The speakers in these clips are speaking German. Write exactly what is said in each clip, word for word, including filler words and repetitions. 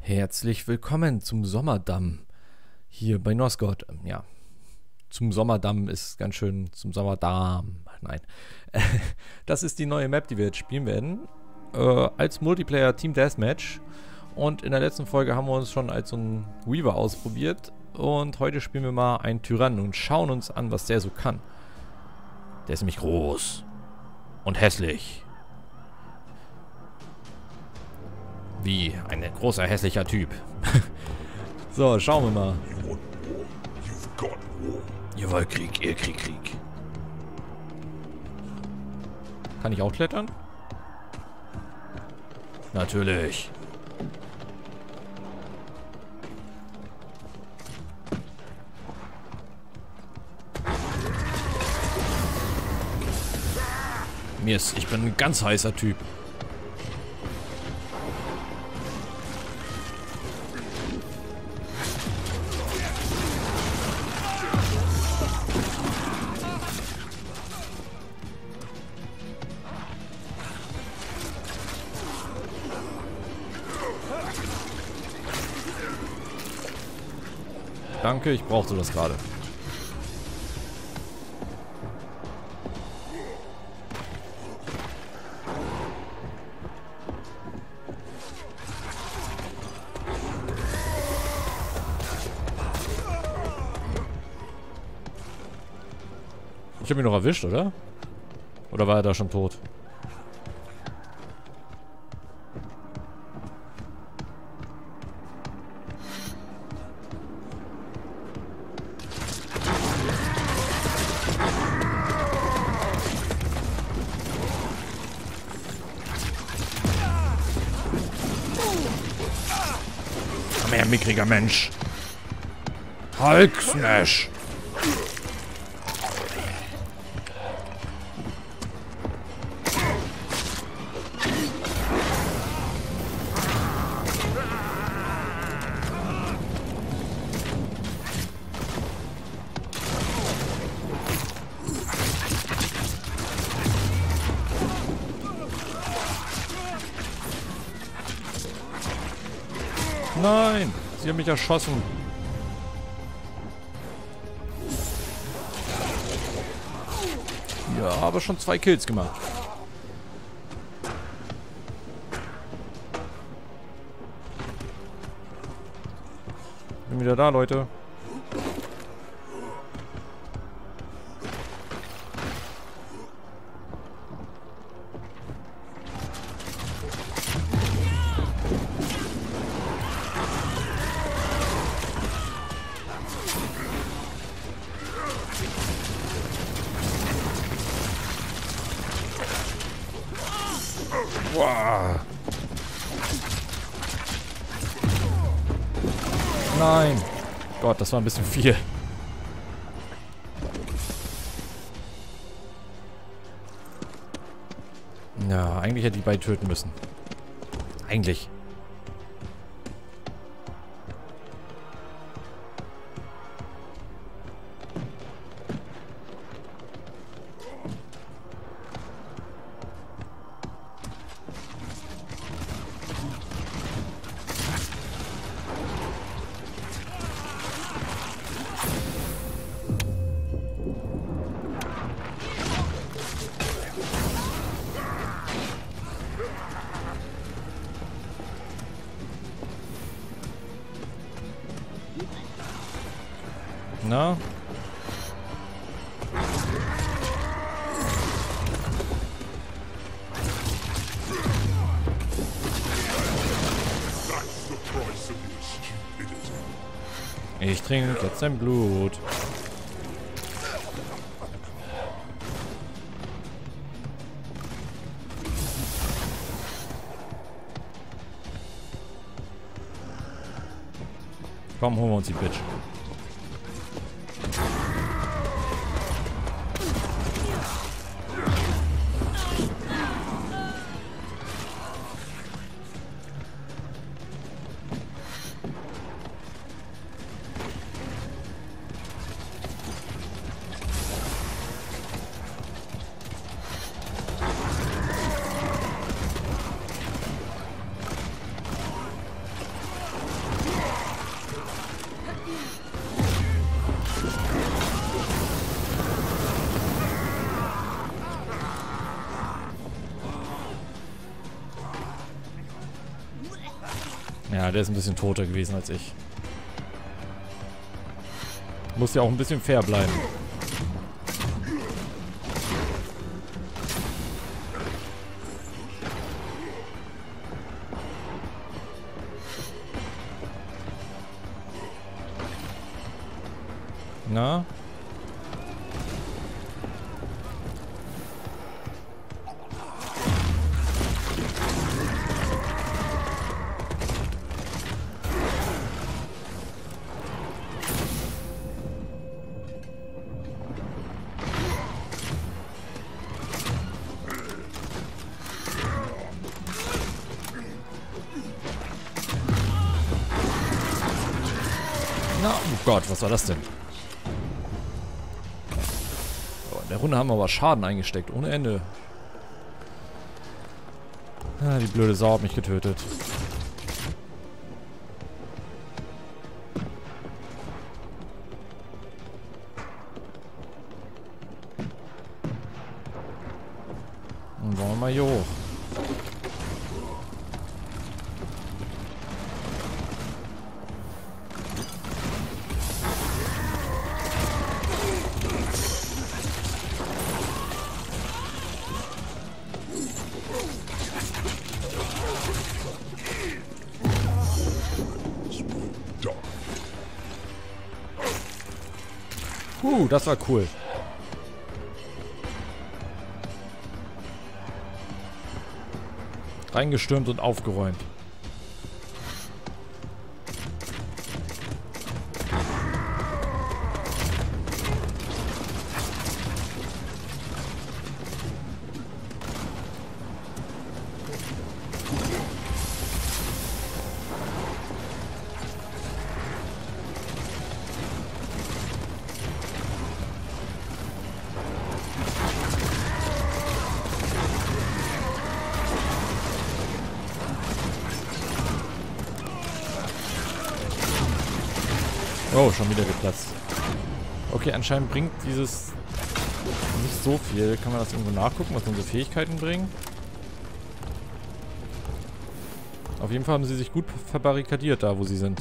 Herzlich willkommen zum Sommerdamm hier bei Nosgod. Ja, zum Sommerdamm ist ganz schön zum Sommerdamm. Nein, das ist die neue Map, die wir jetzt spielen werden. Äh, als Multiplayer Team Deathmatch. Und in der letzten Folge haben wir uns schon als so ein Weaver ausprobiert. Und heute spielen wir mal einen Tyrannen und schauen uns an, was der so kann. Der ist nämlich groß und hässlich. Wie ein großer, hässlicher Typ. So, schauen wir mal. Ihr wollt Krieg, ihr Krieg, Krieg. Kann ich auch klettern? Natürlich. Mir ist, ich bin ein ganz heißer Typ. Danke, ich brauchte das gerade. Ich habe ihn noch erwischt, oder? Oder war er da schon tot? Komm her, mickriger Mensch. Hulk Smash. Nein, sie haben mich erschossen. Ja, aber schon zwei Kills gemacht. Bin wieder da, Leute. Boah. Nein. Gott, das war ein bisschen viel. Ja, eigentlich hätte ich die beiden töten müssen. Eigentlich. Na? Ich trinke jetzt sein Blut. Komm, holen wir uns die Bitch. Ja, der ist ein bisschen toter gewesen als ich. Muss ja auch ein bisschen fair bleiben. Na? Na, oh Gott, was war das denn? Oh, in der Runde haben wir aber Schaden eingesteckt, ohne Ende. Ah, die blöde Sau hat mich getötet. Und wollen wir mal hier hoch. Uh, das war cool. Reingestürmt und aufgeräumt. Oh, schon wieder geplatzt. Okay, anscheinend bringt dieses nicht so viel. Kann man das irgendwo nachgucken, was unsere Fähigkeiten bringen? Auf jeden Fall haben sie sich gut verbarrikadiert, da wo sie sind.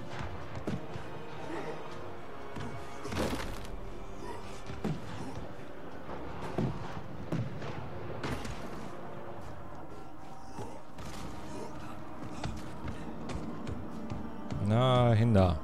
Na, hin da.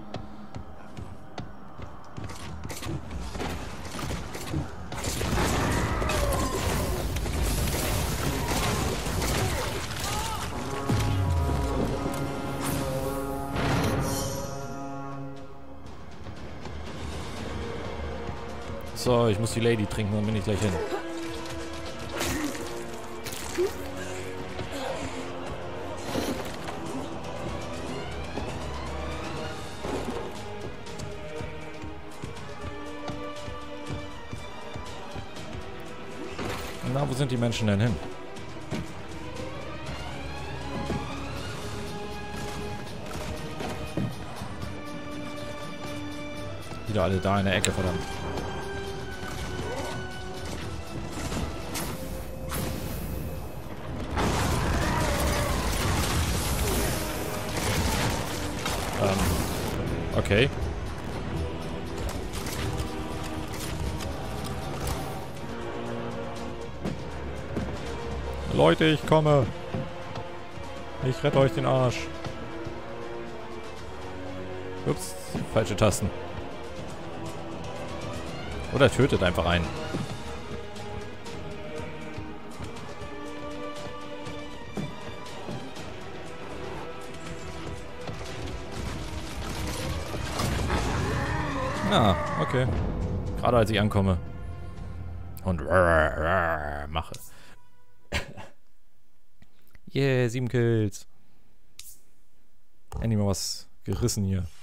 So, ich muss die Lady trinken, dann bin ich gleich hin. Na, wo sind die Menschen denn hin? Wieder alle da in der Ecke, verdammt. Ähm, okay. Leute, ich komme. Ich rette euch den Arsch. Ups, falsche Tasten. Oder tötet einfach einen. Ah, okay. Gerade als ich ankomme. Und mache. Yeah, sieben Kills. Endlich mal was gerissen hier.